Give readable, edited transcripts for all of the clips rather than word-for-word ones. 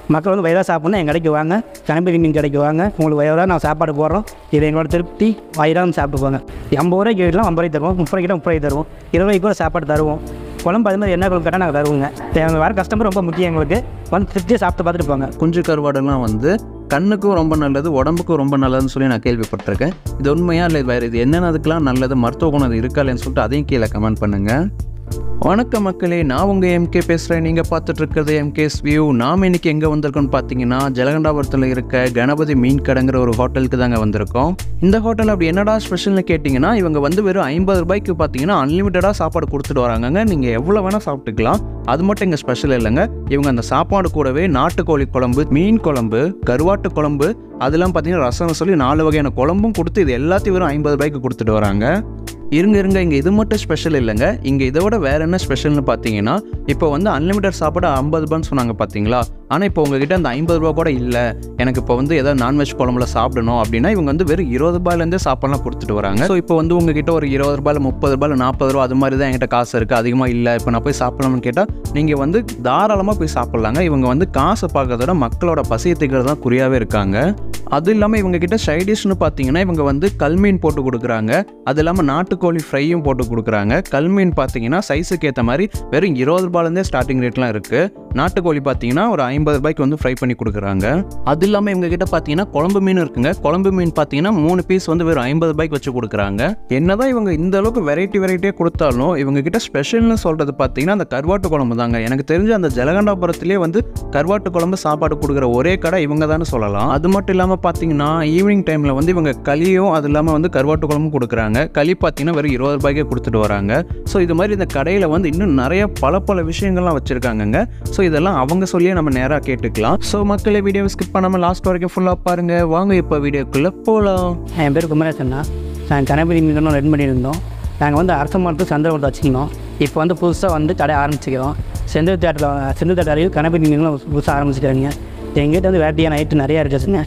மக்கள் வந்து வயிறாக சாப்பிட்ணும் எங்கள் கடைக்கு வாங்க, கணபதி மீன் கடைக்கு வாங்க. உங்களுக்கு வயிறாக நான் சாப்பாடு போடுறோம். இது எங்களோட திருப்தி. வயிறாக சாப்பிட்டு போங்க. 50 ரூபாய்க்கு வீடெலாம் 50 ரூபாய்க்கு தருவோம், 30 ரூபாய்க்கு 30 ரூபாய்க்கு தருவோம், 20 ரூபாய்க்கு கூட சாப்பாடு தருவோம். குழம்பு அது மாதிரி என்ன குழம்பு கேட்டால் நாங்கள் தருவோங்க. எங்கள் வர கஸ்டமர் ரொம்ப முக்கியம் எங்களுக்கு. வந்து திருப்தியாக சாப்பிட்டு பார்த்துட்டு போங்க. குஞ்சு கருவாடெல்லாம் வந்து கண்ணுக்கும் ரொம்ப நல்லது, உடம்புக்கும் ரொம்ப நல்லதுன்னு சொல்லி நான் கேள்விப்பட்டிருக்கேன். இது உண்மையா இல்லை வேறு இது என்னென்னதுக்கெலாம் நல்லது, மருத்துவ குணம் அது இருக்கா இல்லைன்னு சொல்லிட்டு அதையும் கீழே கமெண்ட் பண்ணுங்கள். வணக்கம் மக்களே, நான் உங்கள் எம்கே பேசுகிறேன். நீங்கள் பார்த்துட்டு இருக்கிறது எம்கேஸ் வியூ. நாம் இன்றைக்கி எங்கே வந்திருக்கோன்னு பார்த்தீங்கன்னா ஜலகண்டாபுரத்தில் இருக்க கணபதி மீன் கடைங்கிற ஒரு ஹோட்டலுக்கு தாங்க வந்திருக்கோம். இந்த ஹோட்டல் அப்படி என்னடா ஸ்பெஷல்னு கேட்டிங்கன்னா, இவங்க வந்து வெறும் 50 ரூபாய்க்கு பார்த்தீங்கன்னா அன்லிமிட்டடாக சாப்பாடு கொடுத்துட்டு வராங்கங்க. நீங்கள் எவ்வளோ வேணால் சாப்பிட்டுக்கலாம். அது மட்டும் இங்கே ஸ்பெஷல் இல்லைங்க. இவங்க அந்த சாப்பாடு கூடவே நாட்டுக்கோழி குழம்பு, மீன் குழம்பு, கருவாட்டு குழம்பு, அதெல்லாம் பார்த்தீங்கன்னா ரசம் சொல்லி 4 வகையான குழம்பும் கொடுத்து இது எல்லாத்தையும் வெறும் 50 ரூபாய்க்கு கொடுத்துட்டு வராங்க. இருங்க இங்கே இது மட்டும் ஸ்பெஷல் இல்லைங்க. இங்கே இதை விட வேறு என்ன ஸ்பெஷல்னு பார்த்தீங்கன்னா, இப்போ வந்து அன்லிமிட்டட் சாப்பாடு 50 ரூபான்னு சொன்னாங்க பார்த்தீங்களா. ஆனால் இப்போ உங்ககிட்ட அந்த 50 ரூபா கூட இல்லை, எனக்கு இப்போ வந்து ஏதாவது நான்வெஜ் குழம்புல சாப்பிடணும் அப்படின்னா இவங்க வந்து வெறும் 20 ரூபாயிலேருந்தே சாப்பாடுலாம் கொடுத்துட்டு வராங்க. ஸோ இப்போ வந்து உங்ககிட்ட ஒரு 20 ரூபாயில் 30 ரூபாயில் 40 ரூபா அது மாதிரி தான் என்கிட்ட காசு இருக்குது, அதிகமாக இல்லை, இப்போ நான் போய் சாப்பிடலாம்னு கேட்டால் நீங்கள் வந்து தாராளமாக போய் சாப்பிட்லாங்க. இவங்க வந்து காசை பார்க்கறதோட மக்களோட பசியை தீர்க்கிறது தான் குறியாகவே இருக்காங்க. அது இல்லாமல் இவங்க கிட்ட சைடிஷ்னு பார்த்தீங்கன்னா இவங்க வந்து கல்மீன் போட்டு கொடுக்குறாங்க. அது இல்லாமல் நாட்டுக்கோழி ஃப்ரையும் போட்டு கொடுக்குறாங்க. கல்மீன் பார்த்தீங்கன்னா சைஸுக்கு ஏற்ற மாதிரி வெறும் 20 ரூபாயிலேருந்தே ஸ்டார்டிங் ரேட்லாம் இருக்குது. நாட்டுக்கோழி பார்த்தீங்கன்னா ஒரு 50 ரூபாய்க்கு வந்து ஃப்ரை பண்ணி கொடுக்குறாங்க. அது இல்லாமல் இவங்க கிட்ட பார்த்தீங்கன்னா குழம்பு மீன் இருக்குங்க. குழம்பு மீன் பார்த்தீங்கன்னா 3 பீஸ் வந்து வெறும் 50 ரூபாய்க்கு வச்சு கொடுக்குறாங்க. என்னதான் இவங்க இந்த அளவுக்கு வெரைட்டியாக கொடுத்தாலும் இவங்க கிட்ட ஸ்பெஷல்னு சொல்கிறது பார்த்தீங்கன்னா அந்த கருவாட்டு குழம்பு தாங்க. எனக்கு தெரிஞ்ச அந்த ஜலகண்டாபுரத்திலே வந்து கருவாட்டு குழம்பு சாப்பாடு கொடுக்குற ஒரே கடை இவங்க தான் சொல்லலாம். அது மட்டும் இல்லாமல் பார்த்தீங்கன்னா ஈவினிங் டைமில் வந்து இவங்க களியும் அது இல்லாமல் வந்து கருவாட்டு குழம்பும் கொடுக்குறாங்க. களி பார்த்தீங்கன்னா வெறும் 20 ரூபாய்க்கே கொடுத்துட்டு வராங்க. ஸோ இது மாதிரி இந்த கடையில் வந்து இன்னும் நிறைய பல விஷயங்கள்லாம் வச்சுருக்காங்கங்க. ஸோ இதெல்லாம் அவங்க சொல்லியே நம்ம நேராக கேட்டுக்கலாம். ஸோ மக்களே, வீடியோவை ஸ்கிப் பண்ணாமல் லாஸ்ட் வரைக்கும் ஃபுல்லாக பாருங்கள். வாங்க இப்போ வீடியோக்குள்ளே போகலாம். என் பேர் குமரேசன்னா. நாங்கள் கணபதி மீன் ரெடி பண்ணியிருந்தோம். நாங்கள் வந்து அரச மரத்து சந்திரபுரத்தை வச்சுருந்தோம். இப்போ வந்து புதுசாக வந்து கடை ஆரம்பிச்சிக்கிறோம். செந்தில் தேட்டரில் கணபதி மீன்லாம் புதுசாக ஆரம்பிச்சிக்கிறாங்க. எங்கிட்ட வந்து வேட்டியான ஐட்டு நிறையா இருக்குதுங்க.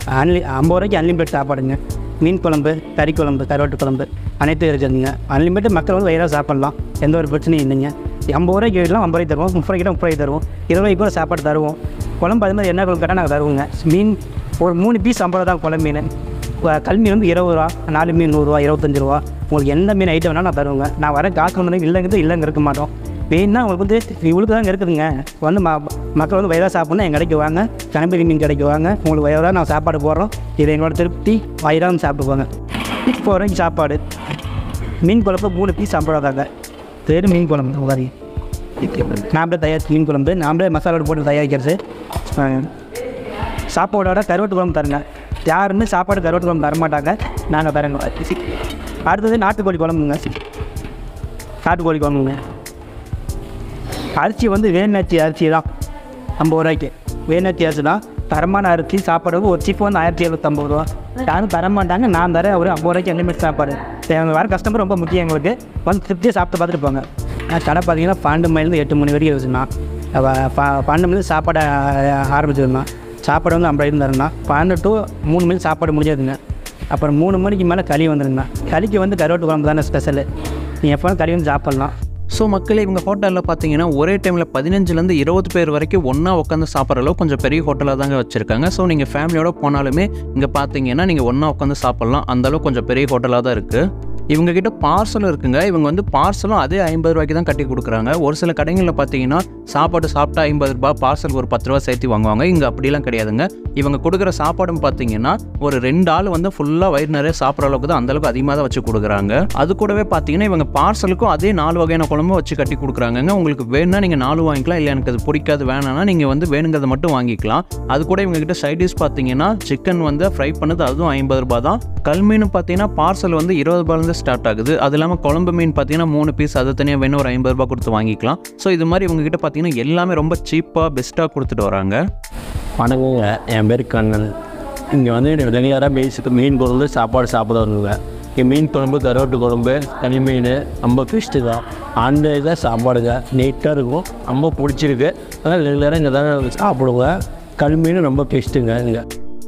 50 ரூபாய்க்கு அன்லிமிட்டட் சாப்பாடுங்க. மீன் குழம்பு, கறி குழம்பு, கருவாட்டு குழம்பு அனைத்தும் இருக்குதுங்க. அன்லிமிட்டட் மக்கள் வந்து வயிறாக சாப்பிட்லாம், எந்த ஒரு பிரச்சனையும் இல்லைங்க. 50 ரூபாய்க்கு வீடெலாம் 50 ரூபாய்க்கு தருவோம், 30 ரூபாய்க்கு 30 ரூபாய்க்கு தருவோம், 20 ரூபாய்க்கு கூட சாப்பாடு தருவோம். குழம்பு அது மாதிரி என்ன குழம்பு கேட்டால் நாங்கள் தருவோங்க. மீன் ஒரு 3 பீஸ் 50 ரூபா தான் குழம்பு மீன். கல்மீன் வந்து 20 ரூபா, 4 மீன் 100 ரூபா, 25 ரூபா. உங்களுக்கு எந்த மீன் ஐட்டம் வேணால் நான் தருவேங்க. நான் வர காசு வந்து இல்லைங்க இருக்க மாட்டோம். மெயின்னா உங்களுக்கு வந்து இவளுக்கு தாங்க இருக்குதுங்க. வந்து மக்கள் வந்து வயிறாக சாப்பிட்ணும் எங்கள் கடைக்கு வாங்க, கணபதி மீன் கடைக்கு வாங்க. உங்களுக்கு வயிறாக நான் சாப்பாடு போடுறோம். இது எங்களோட திருப்தி. வயிறாக சாப்பிட்டு போங்க. 4 ரூபாய்க்கு சாப்பாடு. மீன் குழம்பு 3 பீஸ் 50 ரூபா தாங்க. பேர் மீன் குழம்பு உதாரி. நாமளே தயாரிச்சு மீன் குழம்பு நாமளே மசாலோடு போட்டு தயாரிக்கிறது. சாப்பாடோட கருவாட்டு குழம்பு தருங்க. யாருமே சாப்பாடு கருவாட்டு குழம்பு தரமாட்டாங்க, நாங்கள் தரங்க. அடுத்தது நாட்டுக்கோழி குழம்புங்க. நாட்டுக்கோழி குழம்புங்க. அரிசி வந்து வேணாச்சி அரிசி தான் 50 ரூபாய்க்கு. வேணாச்சி அரிசி தான் தரமான அரிசி. சாப்பாடு ஒரு சிப்பு வந்து 1750 ரூபா. யாரும் தரமாட்டாங்க, நான் தரேன். ஒரு 50 ரூபாய்க்கு அன்லிமிட் சாப்பாடு. எங்கள் வர கஸ்டமர் ரொம்ப முக்கியம் எங்களுக்கு. வந்து திருப்தியாக சாப்பிட்டு பார்த்துட்டு போங்க. கடை பார்த்தீங்கன்னா 12 மணிலேருந்து 8 மணி வரைக்கும் இருக்குதுண்ணா. 12 மணிலேருந்து சாப்பாடு ஆரம்பிச்சிருந்தோம். சாப்பாடு வந்து 50 தரேன்னா 12 to 3 மணி சாப்பாடு முடியாதுங்க. அப்புறம் 3 மணிக்கு மேலே களி வந்துடுங்கண்ணா. களிக்கு வந்து கருவாட்டு குழம்பு தானே ஸ்பெஷலு. நீங்கள் எப்போ களி வந்து சாப்பிட்லாம். ஸோ மக்களே, இவங்க ஹோட்டலில் பார்த்தீங்கன்னா ஒரே டைமில் 15லேருந்து 20 பேர் வரைக்கும் ஒன்றா உட்காந்து சாப்பிட்ற அளவு கொஞ்சம் பெரிய ஹோட்டலாக தாங்க வச்சுருக்காங்க. ஸோ நீங்கள் ஃபேமிலியோடு போனாலுமே இங்கே பார்த்தீங்கன்னா நீங்கள் ஒன்றா உட்காந்து சாப்பிட்லாம். அந்தளவுக்கு கொஞ்சம் பெரிய ஹோட்டலாக தான் இருக்குது. இவங்ககிட்ட பார்சலும் இருக்குங்க. இவங்க வந்து பார்சலும் அதே 50 ரூபாய்க்கு தான் கட்டி கொடுக்குறாங்க. ஒரு சில கடைகளில் பார்த்தீங்கன்னா சாப்பாடு சாப்பிட்டா 50 ரூபா, பார்சலுக்கு ஒரு 10 ரூபா சேர்த்து வாங்குவாங்க. இங்கே அப்படிலாம் கிடையாதுங்க. இவங்க கொடுக்குற சாப்பாடும் பார்த்தீங்கன்னா ஒரு 2 ஆள் வந்து ஃபுல்லாக வயிறு நிறைய சாப்பிட்ற அளவுக்கு தான், அந்தளவுக்கு அதிகமாக தான் வச்சு கொடுக்குறாங்க. அது கூடவே பார்த்தீங்கன்னா இவங்க பார்சலுக்கும் அதே 4 வகையான குழம்பு வச்சு கட்டி கொடுக்குறாங்க. உங்களுக்கு வேணும்னா நீங்கள் 4 வாங்கிக்கலாம், இல்லை எனக்கு அது பிடிக்காது வேணான்னா நீங்கள் வந்து வேணுங்கிறத மட்டும் வாங்கிக்கலாம். அது கூட இவங்ககிட்ட சைடிஷ் பார்த்தீங்கன்னா சிக்கன் வந்து ஃப்ரை பண்ணது, அதுவும் 50 ரூபா தான். கல்மீனும் பார்த்தீங்கன்னா பார்சல் வந்து 20 ரூபாயிலேருந்து ஸ்டார்ட் ஆகுது. அது இல்லாமல் குழம்பு மீன் பார்த்தீங்கன்னா 3 பீஸ் அது தனியாக வேணும், ஒரு 50 ரூபா கொடுத்து வாங்கிக்கலாம். ஸோ இது மாதிரி இவங்ககிட்ட பார்த்தீங்கன்னா எல்லாமே ரொம்ப சீப்பாக பெஸ்ட்டாக கொடுத்துட்டு வராங்க. வணக்கங்க, என் பேர் கண்ணன். இங்கே வந்து ரெகுலராக பேசிக்கு மீன் குழம்பு சாப்பாடு சாப்பிட வருங்க. இங்கே மீன் குழம்பு, கருவாட்டு குழம்பு, தனி மீன் ரொம்ப பெஸ்ட்டு தான். அந்த இதாக சாப்பாடுங்க நீட்டாக இருக்கும், ரொம்ப பிடிச்சிருக்கு. அதனால் ரெகுலராக இங்கே தான் சாப்பிடுங்க. கல் மீன் ரொம்ப பெஸ்ட்டுங்க. இங்கே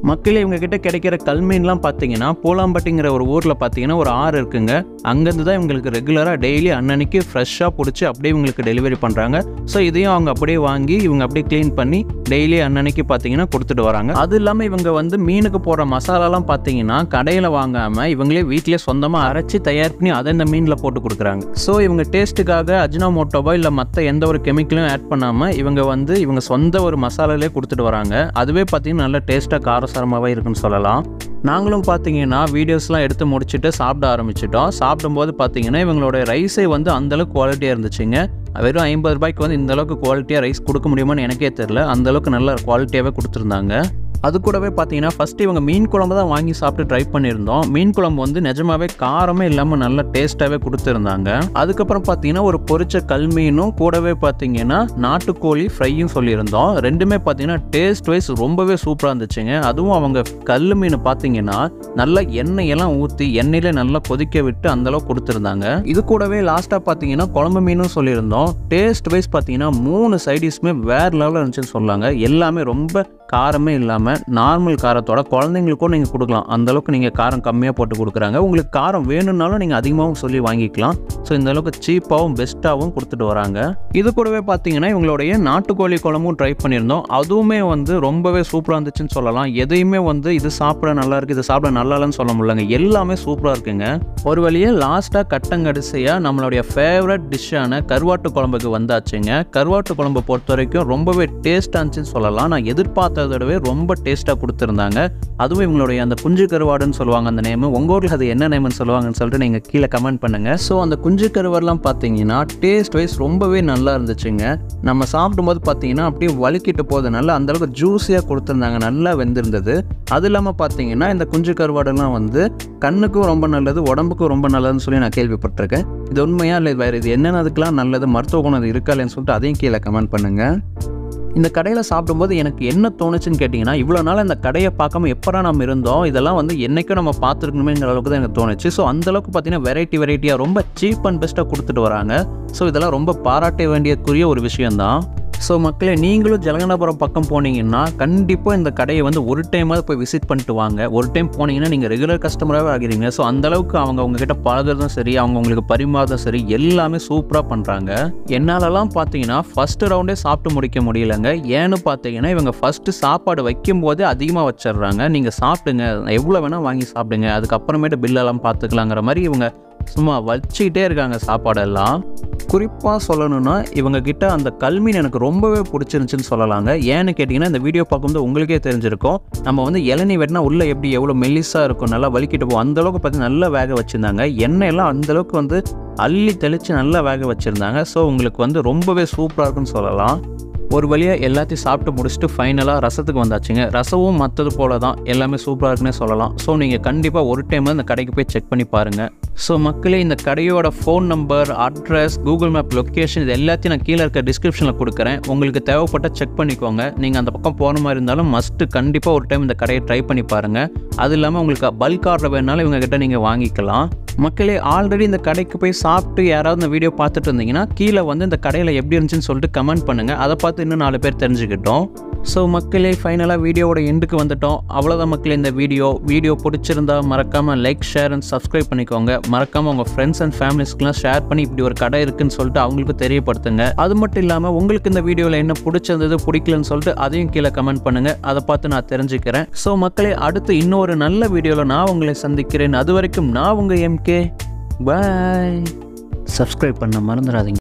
மக்களே இவங்ககிட்ட கிடைக்கிற கல்மீன்லாம் பார்த்தீங்கன்னா பூலாம்பட்டிங்கிற ஒரு ஊரில் பார்த்தீங்கன்னா ஒரு ஆறு இருக்குங்க. அங்கேருந்து தான் இவங்களுக்கு ரெகுலராக டெய்லி அன்னன்னைக்கு ஃப்ரெஷ்ஷாக பிடிச்சி அப்படியே இவங்களுக்கு டெலிவரி பண்ணுறாங்க. ஸோ இதையும் அவங்க அப்படியே வாங்கி இவங்க அப்படியே க்ளீன் பண்ணி டெய்லி அன்னன்னைக்கு பார்த்தீங்கன்னா கொடுத்துட்டு வராங்க. அது இல்லாமல் இவங்க வந்து மீனுக்கு போடுற மசாலாலாம் பார்த்தீங்கன்னா கடையில் வாங்காமல் இவங்களே வீட்டிலே சொந்தமாக அரைச்சி தயார் பண்ணி அதை இந்த மீனில் போட்டு கொடுக்குறாங்க. ஸோ இவங்க டேஸ்ட்டுக்காக அஜினோமோட்டோவோ இல்லை மற்ற எந்த ஒரு கெமிக்கலும் ஆட் பண்ணாமல் இவங்க சொந்த ஒரு மசாலாலே கொடுத்துட்டு வராங்க. அதுவே பார்த்தீங்கன்னா நல்ல டேஸ்ட்டாக காரசாரமாகவே இருக்குன்னு சொல்லலாம். நாங்களும் பார்த்தீங்கன்னா வீடியோஸ்லாம் எடுத்து முடிச்சுட்டு சாப்பிட ஆரம்பிச்சிட்டோம். சாப்பிடும்போது பார்த்தீங்கன்னா இவங்களோட ரைஸே வந்து அந்தளவுக்கு குவாலிட்டியாக இருந்துச்சுங்க. வெறும் 50 ரூபாய்க்கு வந்து இந்தளவுக்கு குவாலிட்டியாக ரைஸ் கொடுக்க முடியுமான்னு எனக்கே தெரில. அந்தளவுக்கு நல்ல குவாலிட்டியாகவே கொடுத்துருந்தாங்க. அது கூடவே பார்த்தீங்கன்னா ஃபஸ்ட்டு இவங்க மீன் குழம்பு தான் வாங்கி சாப்பிட்டு ட்ரை பண்ணியிருந்தோம். மீன் குழம்பு வந்து நிஜமாவே காரமே இல்லாமல் நல்ல டேஸ்ட்டாகவே கொடுத்துருந்தாங்க. அதுக்கப்புறம் பார்த்தீங்கன்னா ஒரு பொரிச்ச கல்மீனும் கூடவே பார்த்தீங்கன்னா நாட்டுக்கோழி ஃப்ரையும் சொல்லியிருந்தோம். ரெண்டுமே பார்த்தீங்கன்னா டேஸ்ட் வைஸ் ரொம்பவே சூப்பராக இருந்துச்சுங்க. அதுவும் அவங்க கல் மீன் பார்த்தீங்கன்னா நல்லா எண்ணெயெல்லாம் ஊற்றி எண்ணெயிலே நல்லா கொதிக்க விட்டு அந்தளவுக்கு கொடுத்துருந்தாங்க. இது கூடவே லாஸ்ட்டாக பார்த்தீங்கன்னா குழம்பு மீனும் சொல்லியிருந்தோம். டேஸ்ட் வைஸ் பார்த்தீங்கன்னா 3 சைடிஷ்மே வேறு லெவலில் இருந்துச்சுன்னு சொல்லாங்க. எல்லாமே ரொம்ப காரமே இல்லாமல் நார்மல் காரத்தோட குழந்தைங்களுக்கும் நீங்கள் கொடுக்கலாம். அந்தளவுக்கு நீங்கள் காரம் கம்மியாக போட்டு கொடுக்குறாங்க. உங்களுக்கு காரம் வேணும்னாலும் நீங்கள் அதிகமாகவும் சொல்லி வாங்கிக்கலாம். ஸோ இந்தளவுக்கு சீப்பாகவும் பெஸ்ட்டாகவும் கொடுத்துட்டு வராங்க. இது கூடவே பார்த்தீங்கன்னா இவங்களுடைய நாட்டுக்கோழி குழம்பும் ட்ரை பண்ணியிருந்தோம். அதுவுமே வந்து ரொம்பவே சூப்பராக இருந்துச்சுன்னு சொல்லலாம். எதையுமே வந்து இது சாப்பிட நல்லா இருக்குது, இது சாப்பிட நல்லா இல்லைன்னு சொல்ல முடியலங்க. எல்லாமே சூப்பராக இருக்குங்க. ஒரு வழியே லாஸ்ட்டாக கட்டங்கடிசையாக நம்மளுடைய ஃபேவரட் டிஷ்ஷான கருவாட்டு குழம்புக்கு வந்தாச்சுங்க. கருவாட்டு குழம்பு பொறுத்த வரைக்கும் ரொம்பவே டேஸ்ட்டாக இருந்துச்சுன்னு சொல்லலாம். நான் எதிர்பார்த்ததோடவே ரொம்ப டேஸ்ட்டாக கொடுத்துருந்தாங்க. அதுவும் இவங்களுடைய அந்த குஞ்சு கருவாடுன்னு சொல்லுவாங்க அந்த நேமு. உங்கள் ஊரில் அது என்ன நேம்னு சொல்லுவாங்கன்னு சொல்லிட்டு நீங்கள் கீழே கமெண்ட் பண்ணுங்கள். ஸோ அந்த குஞ்சு கருவாடுலாம் பார்த்தீங்கன்னா டேஸ்ட் வைஸ் ரொம்பவே நல்லா இருந்துச்சுங்க. நம்ம சாப்பிடும்போது பார்த்தீங்கன்னா அப்படியே வலிக்கிட்டு போகிறதுனால அந்தளவுக்கு ஜூஸியாக கொடுத்துருந்தாங்க, நல்லா வெந்திருந்தது. அது இல்லாமல் பார்த்தீங்கன்னா இந்த குஞ்சு கருவாடெல்லாம் வந்து கண்ணுக்கும் ரொம்ப நல்லது, உடம்புக்கும் ரொம்ப நல்லதுன்னு சொல்லி நான் கேள்விப்பட்டிருக்கேன். இது உண்மையா இல்லை வேறு இது என்னென்ன அதுக்கெலாம் நல்லது, மருத்துவ குணம் அது இருக்கா இல்லைன்னு சொல்லிட்டு அதையும் கீழே கமெண்ட் பண்ணுங்கள். இந்த கடையில் சாப்பிடும்போது எனக்கு என்ன தோணுச்சுன்னு கேட்டிங்கன்னா, இவ்வளோ நாள் இந்த கடையை பார்க்காம எப்படா நம்ம இருந்தோம், இதெல்லாம் வந்து என்றைக்கும் நம்ம பார்த்துருக்கணுமேங்கிற அளவுக்கு தான் எனக்கு தோணுச்சு. ஸோ அந்தளவுக்கு பார்த்தீங்கன்னா வெரைட்டியாக ரொம்ப சீப் அண்ட் பெஸ்ட்டாக கொடுத்துட்டு வராங்க. ஸோ இதெல்லாம் ரொம்ப பாராட்ட வேண்டியக்குரிய ஒரு விஷயந்தான். ஸோ மக்களே, நீங்களும் ஜலகண்டாபுரம் பக்கம் போனீங்கன்னா கண்டிப்பாக இந்த கடையை வந்து ஒரு டைமாவது போய் விசிட் பண்ணிட்டு வாங்க. ஒரு டைம் போனீங்கன்னா நீங்கள் ரெகுலர் கஸ்டமராகவே ஆகிறீங்க. ஸோ அந்தளவுக்கு உங்ககிட்ட பழகிறதும் சரி, உங்களுக்கு பரிமாறதும் சரி, எல்லாமே சூப்பராக பண்ணுறாங்க. என்னாலலாம் பார்த்தீங்கன்னா ஃபஸ்ட்டு ரவுண்டே சாப்பிட்டு முடிக்க முடியலைங்க. ஏன்னு பார்த்தீங்கன்னா இவங்க ஃபஸ்ட்டு சாப்பாடு வைக்கும்போதே அதிகமாக வச்சிடுறாங்க. நீங்கள் சாப்பிடுங்க, எவ்வளோ வேணால் வாங்கி சாப்பிடுங்க, அதுக்கப்புறமேட்டு பில்லெல்லாம் பார்த்துக்கலாங்கிற மாதிரி இவங்க சும்மா வச்சுக்கிட்டே இருக்காங்க சாப்பாடெல்லாம். குறிப்பாக சொல்லணும்னா இவங்ககிட்ட அந்த கல்மீன் எனக்கு ரொம்பவே பிடிச்சிருந்துச்சின்னு சொல்லலாங்க. ஏன்னு கேட்டிங்கன்னா இந்த வீடியோ பார்க்கும்போது உங்களுக்கே தெரிஞ்சிருக்கும். நம்ம வந்து இளநீ வெட்டினா உள்ளே எப்படி எவ்வளோ மெல்லிஸாக இருக்கும், நல்லா வலிக்கிட்டு போகும், அந்தளவுக்கு பார்த்து நல்லா வேக வச்சுருந்தாங்க. எண்ணெயெல்லாம் அந்தளவுக்கு வந்து அள்ளி தெளித்து நல்லா வேக வச்சுருந்தாங்க. ஸோ உங்களுக்கு வந்து ரொம்பவே சூப்பராக இருக்குன்னு சொல்லலாம். ஒரு வழியாக எல்லாத்தையும் சாப்பிட்டு முடிச்சுட்டு ஃபைனலாக ரசத்துக்கு வந்தாச்சுங்க. ரசமும் மற்றது போல தான், எல்லாமே சூப்பராக இருக்குன்னே சொல்லலாம். ஸோ நீங்கள் கண்டிப்பாக ஒரு டைம் இந்த கடைக்கு போய் செக் பண்ணி பாருங்கள். ஸோ மக்களே, இந்த கடையோட phone number, address, Google map location இது எல்லாத்தையும் நான் கீழே இருக்க டிஸ்கிரிப்ஷனில் கொடுக்குறேன். உங்களுக்கு தேவைப்பட்டால் செக் பண்ணிக்கோங்க. நீங்கள் அந்த பக்கம் போகிற மாதிரி இருந்தாலும் மஸ்ட்டு கண்டிப்பாக ஒரு டைம் இந்த கடையை ட்ரை பண்ணி பாருங்கள். அது இல்லாமல் உங்களுக்கு பல்க் ஆர்டர் வேணாலும் இவங்ககிட்ட நீங்கள் வாங்கிக்கலாம். மக்களே, ஆல்ரெடி இந்த கடைக்கு போய் சாப்பிட்டு யாராவது இந்த வீடியோ பார்த்துட்டு இருந்தீங்கன்னா கீழே வந்து இந்த கடையில் எப்படி இருந்துச்சுன்னு சொல்லிட்டு கமெண்ட் பண்ணுங்கள். அதை பார்த்து இன்னும் 4 பேர் தெரிஞ்சுக்கிட்டோம். ஸோ மக்களே, ஃபைனலாக வீடியோவோட எண்டுக்கு வந்துட்டோம். அவ்வளோதான் மக்களே இந்த வீடியோ பிடிச்சிருந்தா மறக்காமல் லைக், ஷேர் அண்ட் சப்ஸ்கிரைப் பண்ணிக்கோங்க. மறக்காமல் உங்கள் ஃப்ரெண்ட்ஸ் அண்ட் ஃபேமிலிஸ்க்குலாம் ஷேர் பண்ணி இப்படி ஒரு கடை இருக்குன்னு சொல்லிட்டு அவங்களுக்கு தெரியப்படுத்துங்க. அது மட்டும் இல்லாமல் உங்களுக்கு இந்த வீடியோவில் என்ன பிடிச்சிருந்தது, பிடிக்கலன்னு சொல்லிட்டு அதையும் கீழே கமெண்ட் பண்ணுங்கள். அதை பார்த்து நான் தெரிஞ்சுக்கிறேன். ஸோ மக்களே, அடுத்து இன்னொரு நல்ல வீடியோவில் நான் உங்களை சந்திக்கிறேன். அது வரைக்கும் நான் உங்கள் MK. பாய். சப்ஸ்கிரைப் பண்ண மறந்துடாதீங்க.